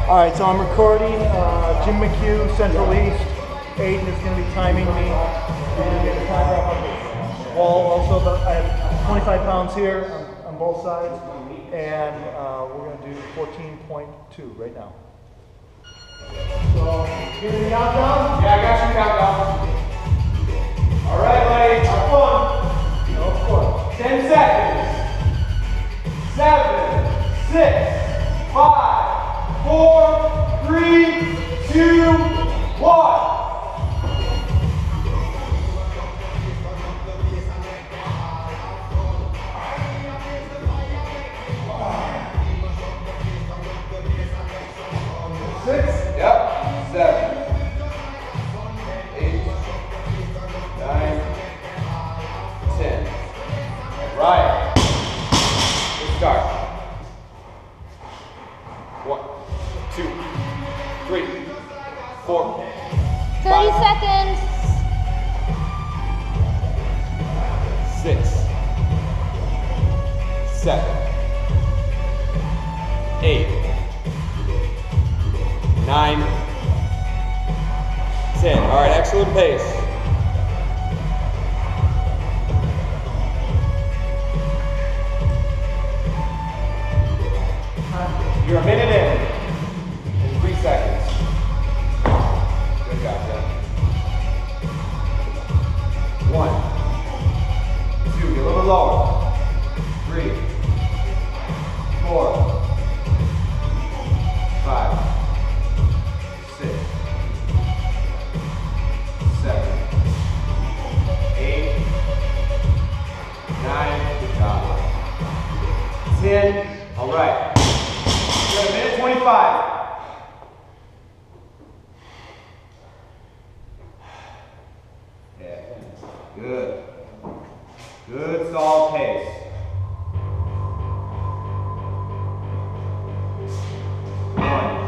All right, so I'm recording Jim McHugh, Central East. Aiden is going to be timing me. And get the timer up on the wall also. I have 25 pounds here on both sides. And we're going to do 14.2 right now. So, give me the countdown? Yeah, I got you countdown. All right, buddy, have fun. No, of course. 10 seconds. 7, 6, 5, 4, 3, 2, 1. Yep. 7, 8, 9, 10. Right. Let's start. 1, 2, 3, 4. 30 seconds. 6, 7, 8, 9, 10. All right, excellent pace. You're a minute in 3 seconds. Good job, Jeff. 1, 2, get a little lower. 3, 4, 5, 6, 7, 8, 9, good job. 10, all right. You're at a minute 25. Yeah, good. Good, solid pace. 1,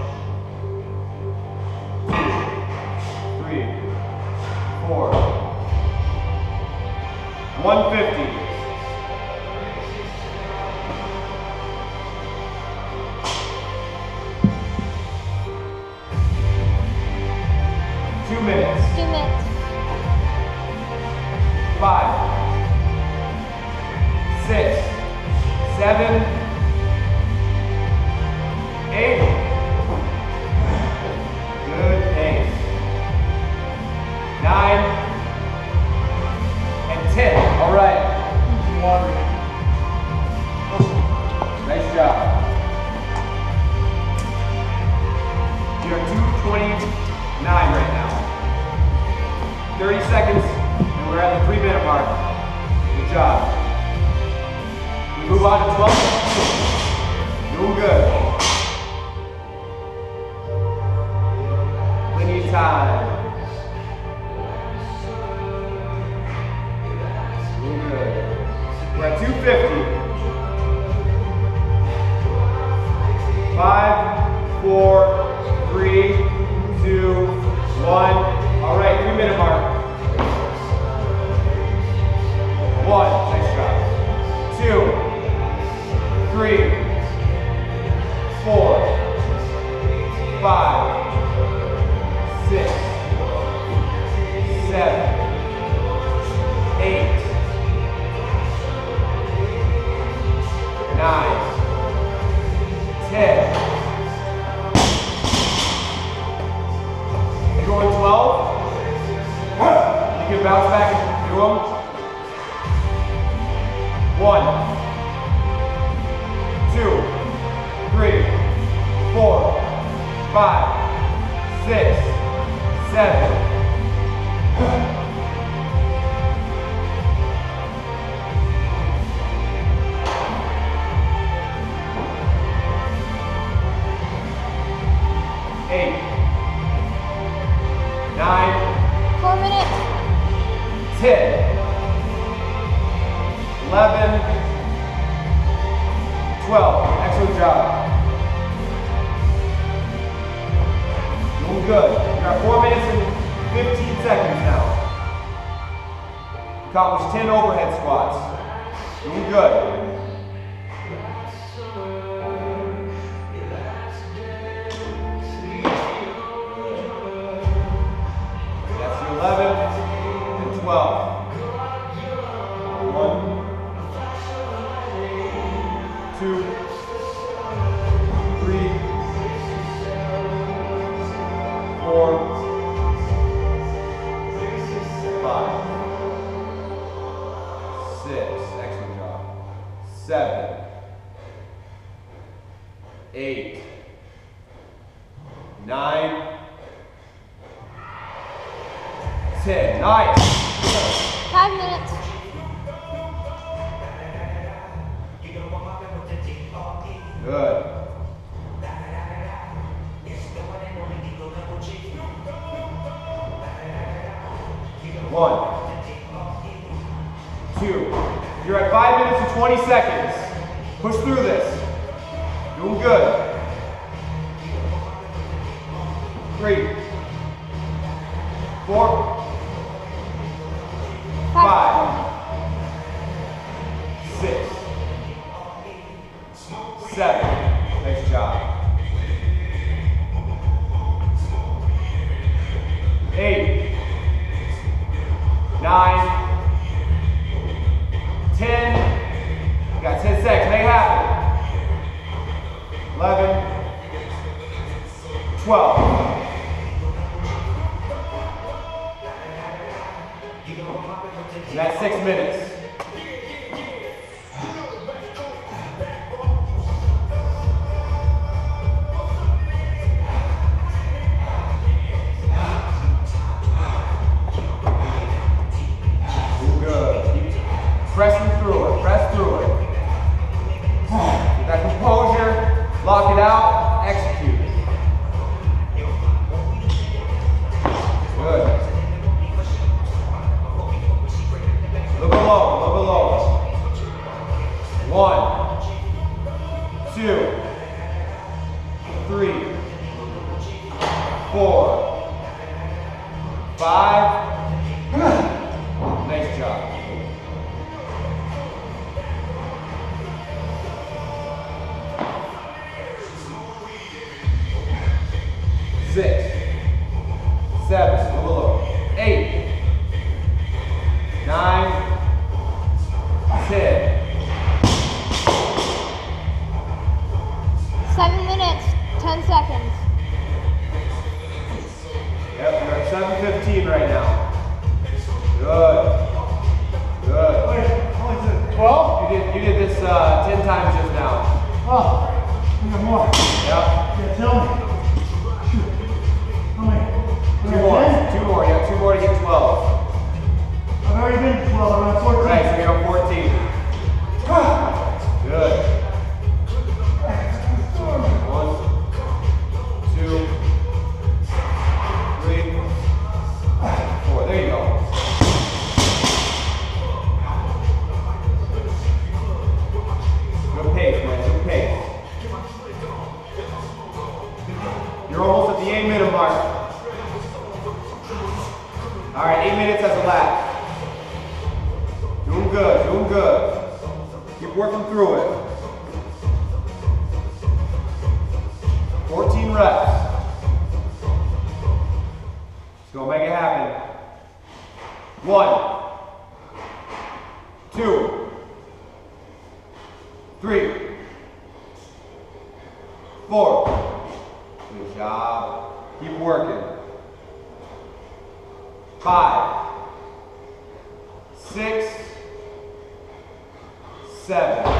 2, 3, 4, 150. 2 minutes. 2 minutes. 5, 6, 7, 8. Good pace. 9 and 10. All right. Nice job. You're 2:29 right now. 30 seconds, and we're at the 3-minute mark. Good job. We move on to 12. Doing good. Plenty of time. Doing good. We're at 250. 5, 4, 3, 2, 1. All right, 3-minute mark. 1, nice job. 2, 3, 4, 5, 6, 7, 8, 9, 10. You're going 12. You can bounce back and do them. 1, 2, 3, 4, 5, 6, 7. 8, 9, 4 minutes. 10, 11, 12. Excellent job. Doing good. You got 4 minutes and 15 seconds now. Accomplished 10 overhead squats. Doing good. 8, 9, 10. Nice. 5 minutes. Good. 1, 2. You're at 5 minutes and 20 seconds. Push through this. Doing good. 3, 4, 5, 6, 7. Nice job. 8, 9, 10. You got 10 seconds. Make it happen. 11, 12. And that's 6 minutes. Pressing through it, press through it. Get that composure, lock it out, execute. Good. Look below, look below. 1, 2, 3, 4, 5. Nice job. 6, 7, go below. 8, 9, 10. 7 minutes, 10 seconds. Yep, you're at 7:15 right now. Good. Good. Wait, 12? You did this 10 times just now. Oh, we got more. Yep. Yeah, tell me. How many? 2 more. 2 more. You have 2 more to get 12. I've already been to 12. I'm at 14. Right, so you're on 14. Good. 1, 2, 3, 4. There you go. Good pace, man. Good pace. You're almost at the 8-minute mark. All right, 8 minutes as a lap. Doing good, doing good. Keep working through it. 14 reps. Let's go make it happen. 1, 2, 3, 4. Good job. Keep working. 5, 6, 7,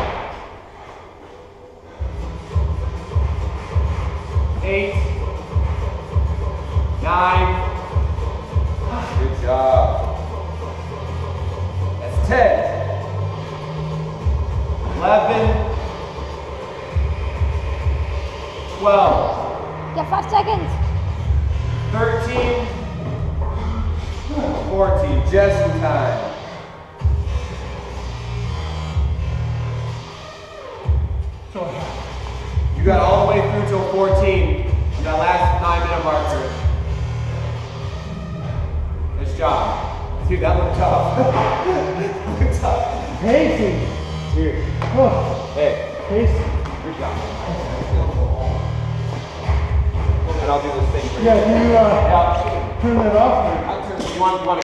8, 9. Good job. That's 10, 11, 12. You have 5 seconds. 13, 14, just in time. You got all the way through till 14, that last 9-minute marker. Nice job. Dude, that looked tough. That looked tough. Pacing. Here. Oh, Hey, pacing. good job. And I'll do this thing for you. Yeah, can you Yeah. turn that off? You want to